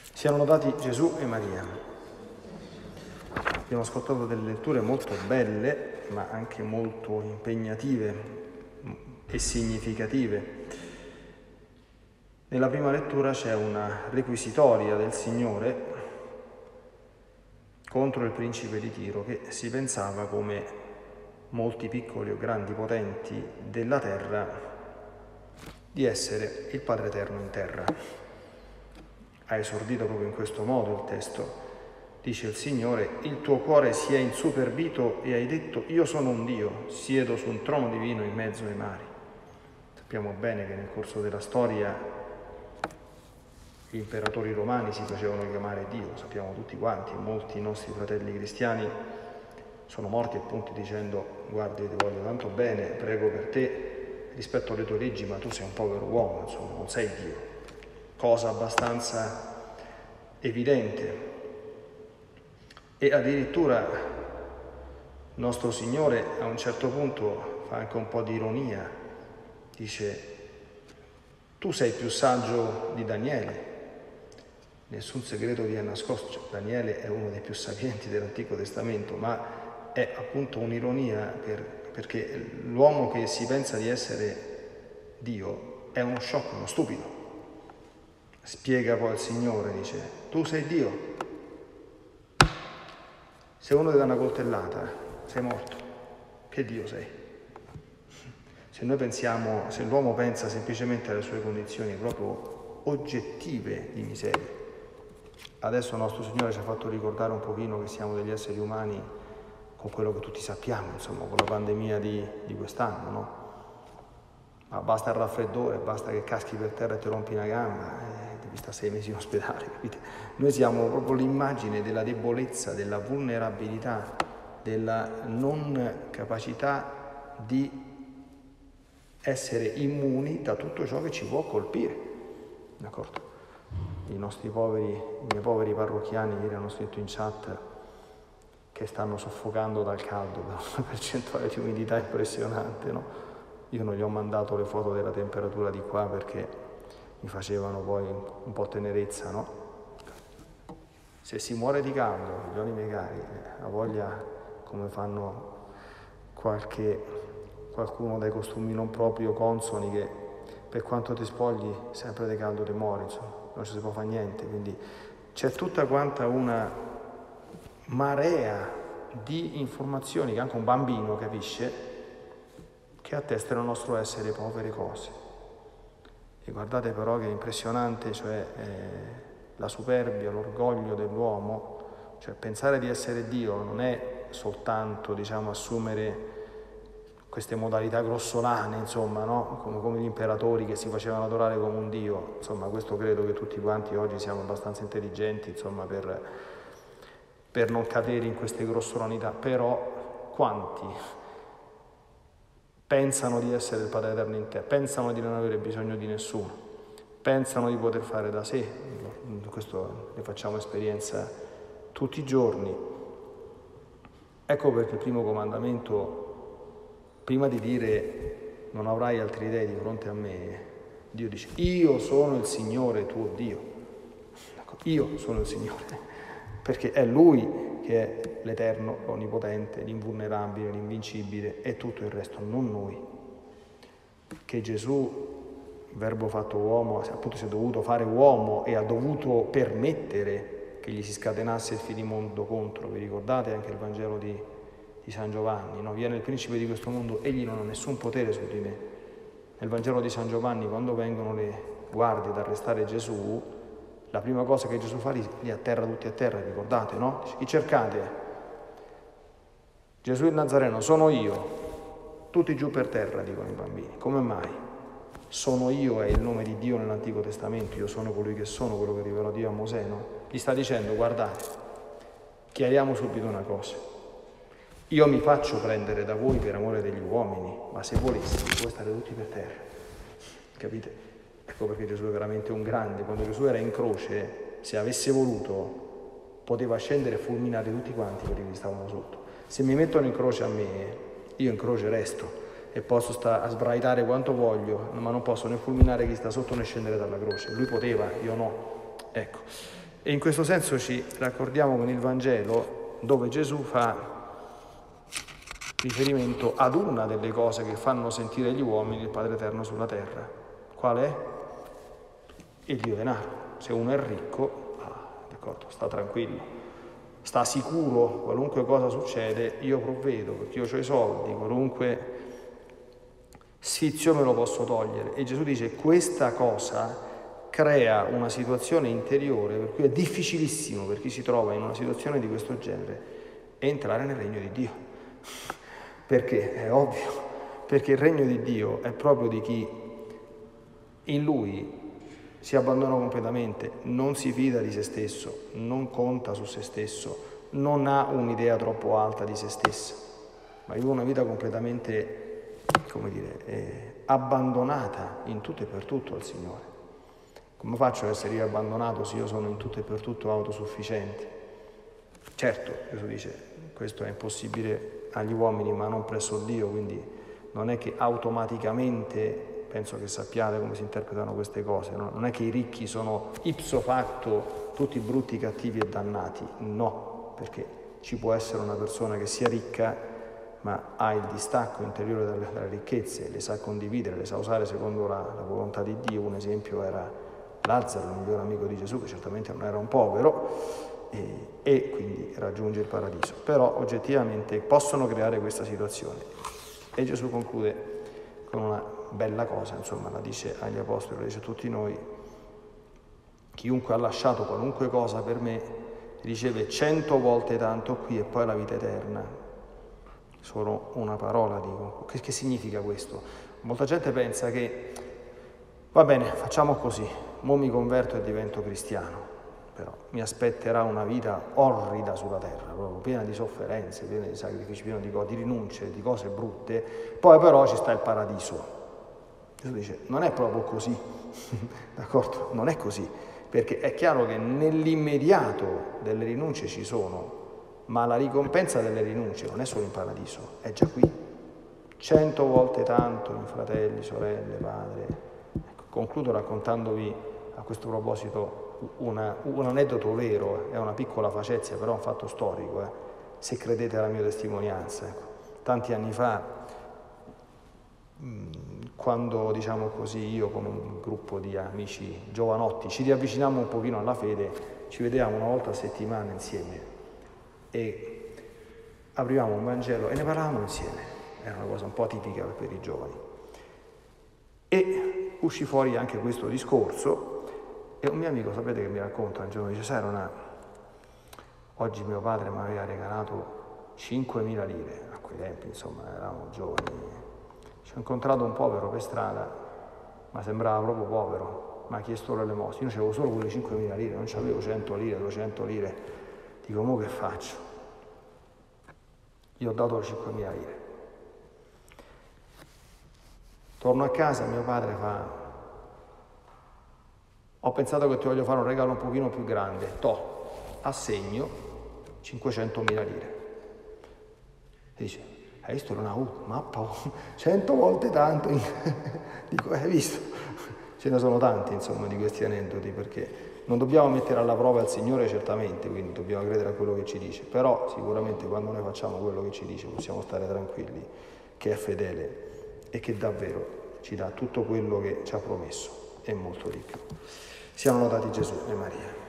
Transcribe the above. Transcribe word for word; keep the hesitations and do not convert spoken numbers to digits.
Siano lodati Gesù e Maria. Abbiamo ascoltato delle letture molto belle, ma anche molto impegnative e significative. Nella prima lettura c'è una requisitoria del Signore contro il principe di Tiro, che si pensava, come molti piccoli o grandi potenti della terra, di essere il Padre Eterno in terra. Ha esordito proprio in questo modo il testo. Dice il Signore: il tuo cuore si è insuperbito e hai detto: io sono un Dio, siedo su un trono divino in mezzo ai mari. Sappiamo bene che nel corso della storia gli imperatori romani si facevano chiamare Dio, sappiamo tutti quanti, molti nostri fratelli cristiani sono morti appunto dicendo: guardi, ti voglio tanto bene, prego per te, rispetto alle tue leggi, ma tu sei un povero uomo, insomma, non sei Dio. Cosa abbastanza evidente. E addirittura il nostro Signore a un certo punto fa anche un po' di ironia, dice: tu sei più saggio di Daniele, nessun segreto vi è nascosto. Cioè, Daniele è uno dei più sapienti dell'Antico Testamento, ma è appunto un'ironia per, perché l'uomo che si pensa di essere Dio è uno sciocco, uno stupido. Spiega poi il Signore, dice: tu sei Dio, se uno ti dà una coltellata sei morto, che Dio sei? Se noi pensiamo, se l'uomo pensa semplicemente alle sue condizioni proprio oggettive di miseria. Adesso il nostro Signore ci ha fatto ricordare un pochino che siamo degli esseri umani con quello che tutti sappiamo, insomma, con la pandemia di, di quest'anno, no? Ma basta il raffreddore, basta che caschi per terra e ti rompi una gamba, eh, devi stare sei mesi in ospedale, capite? Noi siamo proprio l'immagine della debolezza, della vulnerabilità, della non capacità di essere immuni da tutto ciò che ci può colpire, d'accordo? I nostri poveri, i miei poveri parrocchiani ieri hanno scritto in chat che stanno soffocando dal caldo, da una percentuale di umidità impressionante, no? Io non gli ho mandato le foto della temperatura di qua perché mi facevano poi un po' tenerezza, no? Se si muore di caldo, figlioli miei cari, ha voglia come fanno qualche, qualcuno dai costumi non proprio consoni, che per quanto ti spogli sempre di caldo ti muori, insomma, non ci si può fare niente. Quindi c'è tutta quanta una marea di informazioni che anche un bambino capisce, che attestano il nostro essere povere cose. E guardate però che è impressionante, cioè eh, la superbia, l'orgoglio dell'uomo, cioè pensare di essere Dio non è soltanto, diciamo, assumere queste modalità grossolane, insomma, no? Come, come gli imperatori che si facevano adorare come un Dio. Insomma, questo credo che tutti quanti oggi siamo abbastanza intelligenti, insomma, per, per non cadere in queste grossolanità. Però quanti pensano di essere il Padre Eterno in te, pensano di non avere bisogno di nessuno, pensano di poter fare da sé, questo ne facciamo esperienza tutti i giorni. Ecco perché il primo comandamento, prima di dire non avrai altri dei di fronte a me, Dio dice: io sono il Signore tuo Dio. Io sono il Signore, perché è Lui che è l'Eterno, l'Onnipotente, l'Invulnerabile, l'Invincibile e tutto il resto, non noi. Che Gesù, il Verbo fatto uomo, appunto si è dovuto fare uomo e ha dovuto permettere che gli si scatenasse il finimondo contro. Vi ricordate anche il Vangelo di, di San Giovanni, no? Viene il principe di questo mondo, egli non ha nessun potere su di me. Nel Vangelo di San Giovanni, quando vengono le guardie ad arrestare Gesù, la prima cosa che Gesù fa, li, li atterra tutti a terra, ricordate, no? Dice: chi cercate? Gesù il Nazareno, sono io. Tutti giù per terra, dicono i bambini. Come mai? Sono io è il nome di Dio nell'Antico Testamento, io sono colui che sono, quello che rivelò Dio a Mosè, no? Gli sta dicendo: guardate, chiariamo subito una cosa. Io mi faccio prendere da voi per amore degli uomini, ma se volessi, voi stare tutti per terra. Capite? Ecco perché Gesù è veramente un grande. Quando Gesù era in croce, se avesse voluto, poteva scendere e fulminare tutti quanti quelli che stavano sotto. Se mi mettono in croce a me, io in croce resto e posso stare a sbraitare quanto voglio, ma non posso né fulminare chi sta sotto né scendere dalla croce. Lui poteva, io no. Ecco. E in questo senso ci raccordiamo con il Vangelo, dove Gesù fa riferimento ad una delle cose che fanno sentire gli uomini il Padre Eterno sulla terra. Qual è? Il Dio denaro. Se uno è ricco, ah, d'accordo, sta tranquillo, sta sicuro, qualunque cosa succede, io provvedo, perché io ho i soldi, qualunque sfizio me lo posso togliere. E Gesù dice, questa cosa crea una situazione interiore per cui è difficilissimo per chi si trova in una situazione di questo genere entrare nel regno di Dio. Perché? È ovvio, perché il regno di Dio è proprio di chi in Lui si abbandona completamente, non si fida di se stesso, non conta su se stesso, non ha un'idea troppo alta di se stessa, ma vive una vita completamente, come dire, eh, abbandonata in tutto e per tutto al Signore. Come faccio ad essere io abbandonato se io sono in tutto e per tutto autosufficiente? Certo, Gesù dice, questo è impossibile agli uomini ma non presso Dio, quindi non è che automaticamente, penso che sappiate come si interpretano queste cose, no? Non è che i ricchi sono ipso facto tutti brutti, cattivi e dannati, no, perché ci può essere una persona che sia ricca ma ha il distacco interiore dalle, dalle ricchezze, le sa condividere, le sa usare secondo la, la volontà di Dio. Un esempio era Lazzaro, il migliore amico di Gesù, che certamente non era un povero, E, e quindi raggiunge il paradiso, però oggettivamente possono creare questa situazione. E Gesù conclude con una bella cosa, insomma, la dice agli apostoli, la dice a tutti noi: chiunque ha lasciato qualunque cosa per me riceve cento volte tanto qui e poi la vita eterna. Solo una parola dico. Che, che significa questo? Molta gente pensa che va bene, facciamo così, mo mi converto e divento cristiano, però mi aspetterà una vita orrida sulla terra, proprio piena di sofferenze, piena di sacrifici, piena di, di rinunce, di cose brutte, poi però ci sta il paradiso. Gesù dice, non è proprio così, d'accordo? Non è così, perché è chiaro che nell'immediato delle rinunce ci sono, ma la ricompensa delle rinunce non è solo in paradiso, è già qui. Cento volte tanto in fratelli, sorelle, padre. Ecco, concludo raccontandovi a questo proposito Una, un aneddoto vero, è una piccola facezia, però è un fatto storico, eh, se credete alla mia testimonianza. Ecco. Tanti anni fa, quando, diciamo così, io con un gruppo di amici giovanotti ci riavvicinammo un pochino alla fede, ci vedevamo una volta a settimana insieme e aprivamo un Vangelo e ne parlavamo insieme. Era una cosa un po' tipica per i giovani. E uscì fuori anche questo discorso. E un mio amico, sapete che mi racconta, un giorno dice, sai Ronà, oggi mio padre mi aveva regalato cinquemila lire, a quei tempi insomma eravamo giovani, ci ho incontrato un povero per strada, ma sembrava proprio povero, mi ha chiesto l'elemosina, io avevo solo quelle cinquemila lire, non avevo cento lire, duecento lire, dico, mo che faccio? Io ho dato le cinquemila lire. Torno a casa, mio padre fa, ho pensato che ti voglio fare un regalo un pochino più grande, to, assegno cinquecentomila lire. E dice, hai visto non ha avuto, mappa, cento volte tanto. Dico, hai visto? Ce ne sono tanti, insomma, di questi aneddoti, perché non dobbiamo mettere alla prova il Signore certamente, quindi dobbiamo credere a quello che ci dice, però sicuramente quando noi facciamo quello che ci dice possiamo stare tranquilli che è fedele e che davvero ci dà tutto quello che ci ha promesso e molto di più. Siano lodati Gesù e Maria.